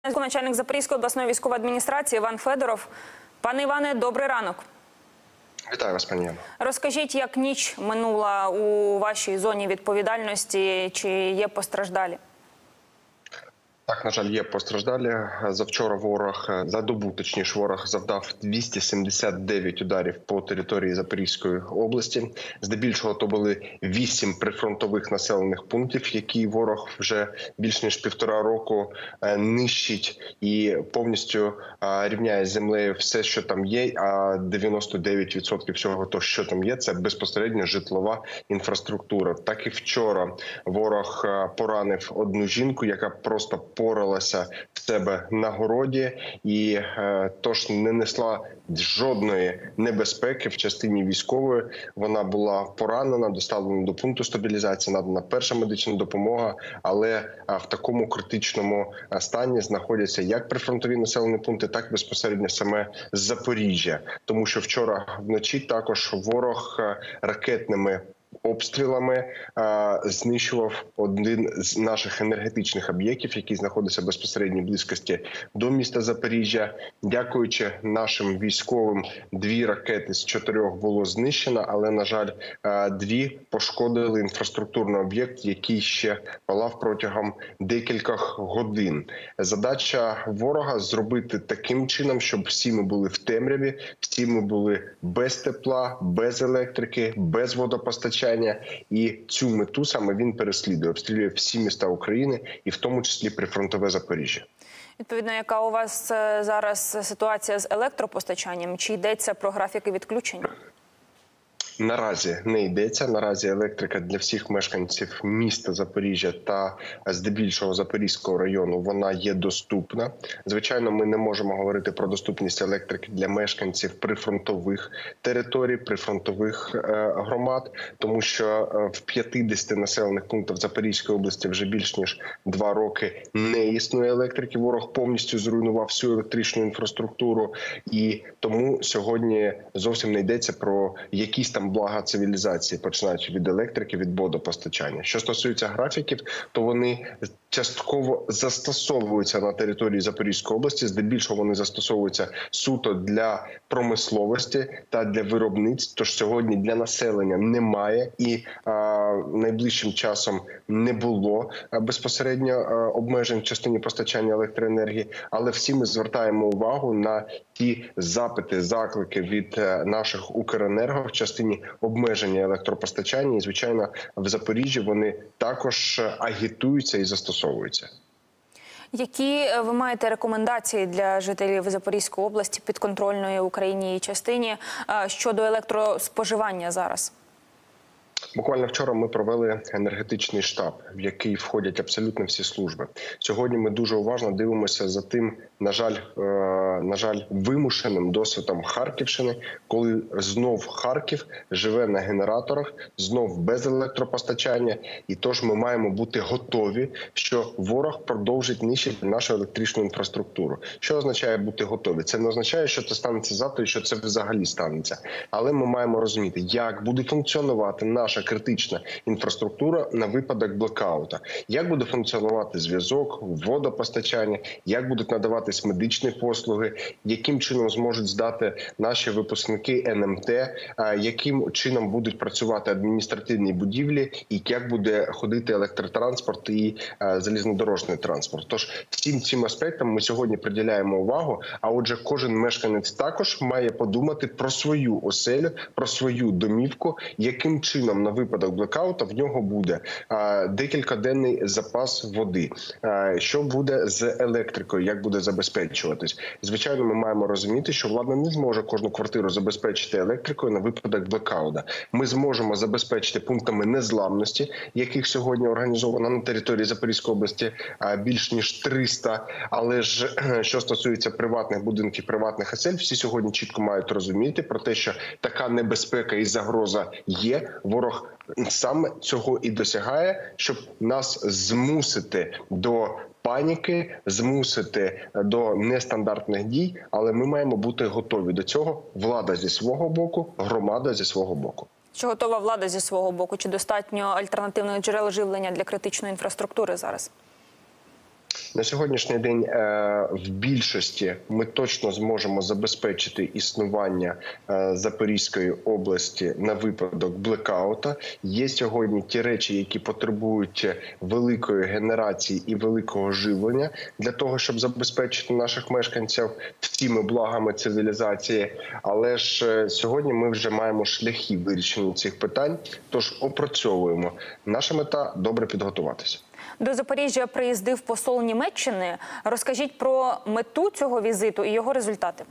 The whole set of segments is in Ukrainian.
Начальник Запорізької обласної військової адміністрації Іван Федоров. Пане Іване, добрий ранок. Вітаю вас, пані Яно. Розкажіть, як ніч минула у вашій зоні відповідальності, чи є постраждалі? Так, на жаль, є постраждалі. Завчора ворог, за добу, точніше, ворог завдав 279 ударів по території Запорізької області. Здебільшого то були 8 прифронтових населених пунктів, які ворог вже більш ніж 1,5 року нищить і повністю рівняє з землею все, що там є, а 99% всього того, що там є, це безпосередньо житлова інфраструктура. Так і вчора ворог поранив одну жінку, яка просто поралася в себе на городі і тож не несла жодної небезпеки в частині військової. Вона була поранена, доставлена до пункту стабілізації, надана перша медична допомога, але в такому критичному стані знаходяться як прифронтові населені пункти, так і безпосередньо саме Запоріжжя. Тому що вчора вночі також ворог ракетними обстрілами знищував один з наших енергетичних об'єктів, який знаходиться в безпосередній близькості до міста Запоріжжя. Дякуючи нашим військовим, 2 ракети з 4 було знищено, але, на жаль, 2 пошкодили інфраструктурний об'єкт, який ще палав протягом декількох годин. Задача ворога – зробити таким чином, щоб всі ми були в темряві, всі ми були без тепла, без електрики, без водопостачання. І цю мету саме він переслідує, обстрілює всі міста України, і в тому числі прифронтове Запоріжжя. Відповідно, яка у вас зараз ситуація з електропостачанням? Чи йдеться про графіки відключення? Наразі не йдеться. Наразі електрика для всіх мешканців міста Запоріжжя та здебільшого Запорізького району вона є доступна. Звичайно, ми не можемо говорити про доступність електрики для мешканців прифронтових територій, прифронтових громад, тому що в 50 населених пунктах Запорізької області вже більш ніж 2 роки не існує електрики. Ворог повністю зруйнував всю електричну інфраструктуру, і тому сьогодні зовсім не йдеться про якісь там блага цивілізації, починаючи від електрики, від водопостачання. Що стосується графіків, то вони частково застосовуються на території Запорізької області. Здебільшого вони застосовуються суто для промисловості та для виробництв. Тож сьогодні для населення немає і найближчим часом не було безпосередньо обмежень в частині постачання електроенергії. Але всі ми звертаємо увагу на ті запити, заклики від наших Укренерго в частині обмеження електропостачання. І, звичайно, в Запоріжжі вони також агітуються і застосовуються. Які ви маєте рекомендації для жителів Запорізької області, підконтрольної Україні її частині, щодо електроспоживання зараз? Буквально вчора ми провели енергетичний штаб, в який входять абсолютно всі служби. Сьогодні ми дуже уважно дивимося за тим, на жаль, вимушеним досвідом Харківщини, коли знов Харків живе на генераторах, знов без електропостачання. І тож ми маємо бути готові, що ворог продовжить нищити нашу електричну інфраструктуру. Що означає бути готові? Це не означає, що це станеться завтра і що це взагалі станеться. Але ми маємо розуміти, як буде функціонувати наша критична інфраструктура на випадок блекаута. Як буде функціонувати зв'язок, водопостачання, як будуть надаватись медичні послуги, яким чином зможуть здати наші випускники НМТ, яким чином будуть працювати адміністративні будівлі і як буде ходити електротранспорт і залізнодорожний транспорт. Тож всім цим аспектам ми сьогодні приділяємо увагу, а отже кожен мешканець також має подумати про свою оселю, про свою домівку, яким чином на випадок блекаута в нього буде декількаденний запас води, що буде з електрикою, як буде забезпечуватись. Звичайно, ми маємо розуміти, що влада не зможе кожну квартиру забезпечити електрикою на випадок блекаута. Ми зможемо забезпечити пунктами незламності, яких сьогодні організовано на території Запорізької області більш ніж 300. Але ж, що стосується приватних будинків, приватних осель, всі сьогодні чітко мають розуміти про те, що така небезпека і загроза є. Ворог саме цього і досягає, щоб нас змусити до паніки, змусити до нестандартних дій, але ми маємо бути готові до цього. Влада зі свого боку, громада зі свого боку. Чи готова влада зі свого боку? Чи достатньо альтернативних джерел живлення для критичної інфраструктури зараз? На сьогоднішній день в більшості ми точно зможемо забезпечити існування Запорізької області на випадок блекаута. Є сьогодні ті речі, які потребують великої генерації і великого живлення для того, щоб забезпечити наших мешканців всіми благами цивілізації. Але ж сьогодні ми вже маємо шляхи вирішення цих питань, тож опрацьовуємо. Наша мета – добре підготуватися. До Запоріжжя приїздив посол Німеччини. Розкажіть про мету цього візиту і його результати.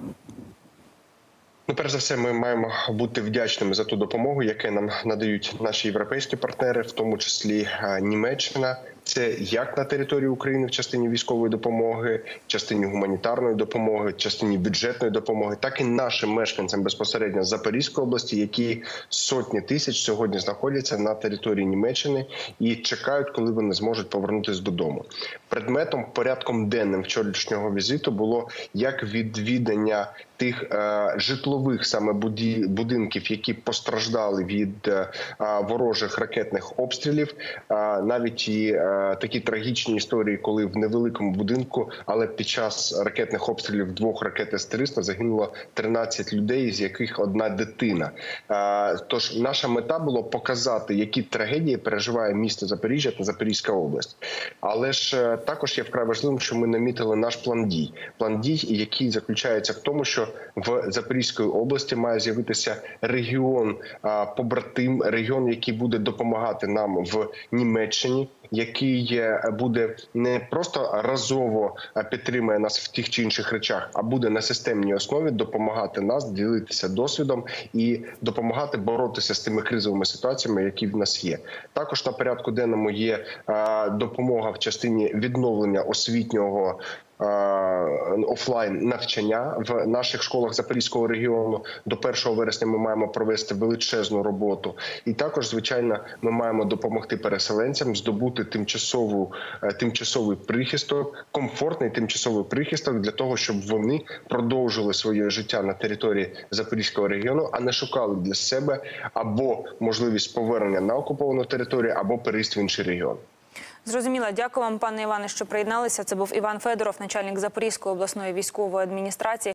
Перш за все, ми маємо бути вдячними за ту допомогу, яку нам надають наші європейські партнери, в тому числі Німеччина. Це як на території України в частині військової допомоги, в частині гуманітарної допомоги, в частині бюджетної допомоги, так і нашим мешканцям безпосередньо з Запорізької області, які сотні тисяч сьогодні знаходяться на території Німеччини і чекають, коли вони зможуть повернутися додому. Предметом, порядком денним вчорашнього візиту було як відвідання тих житлових саме будинків, які постраждали від ворожих ракетних обстрілів, навіть і такі трагічні історії, коли в невеликому будинку, але під час ракетних обстрілів 2 ракет С-300 загинуло 13 людей, з яких 1 дитина. Тож наша мета була показати, які трагедії переживає місто Запоріжжя та Запорізька область. Але ж також є вкрай важливим, що ми намітили наш план дій. План дій, який заключається в тому, що в Запорізькій області має з'явитися регіон побратим, регіон, який буде допомагати нам в Німеччині, який буде не просто разово підтримує нас в тих чи інших речах, а буде на системній основі допомагати нас, ділитися досвідом і допомагати боротися з тими кризовими ситуаціями, які в нас є. Також на порядку денному є допомога в частині відновлення освітнього офлайн навчання в наших школах Запорізького регіону. До 1 вересня ми маємо провести величезну роботу. І також, звичайно, ми маємо допомогти переселенцям здобути тимчасовий прихисток, комфортний тимчасовий прихисток для того, щоб вони продовжили своє життя на території Запорізького регіону, а не шукали для себе або можливість повернення на окуповану територію, або переїзд в інший регіон. Зрозуміло. Дякую вам, пане Іване, що приєдналися. Це був Іван Федоров, начальник Запорізької обласної військової адміністрації.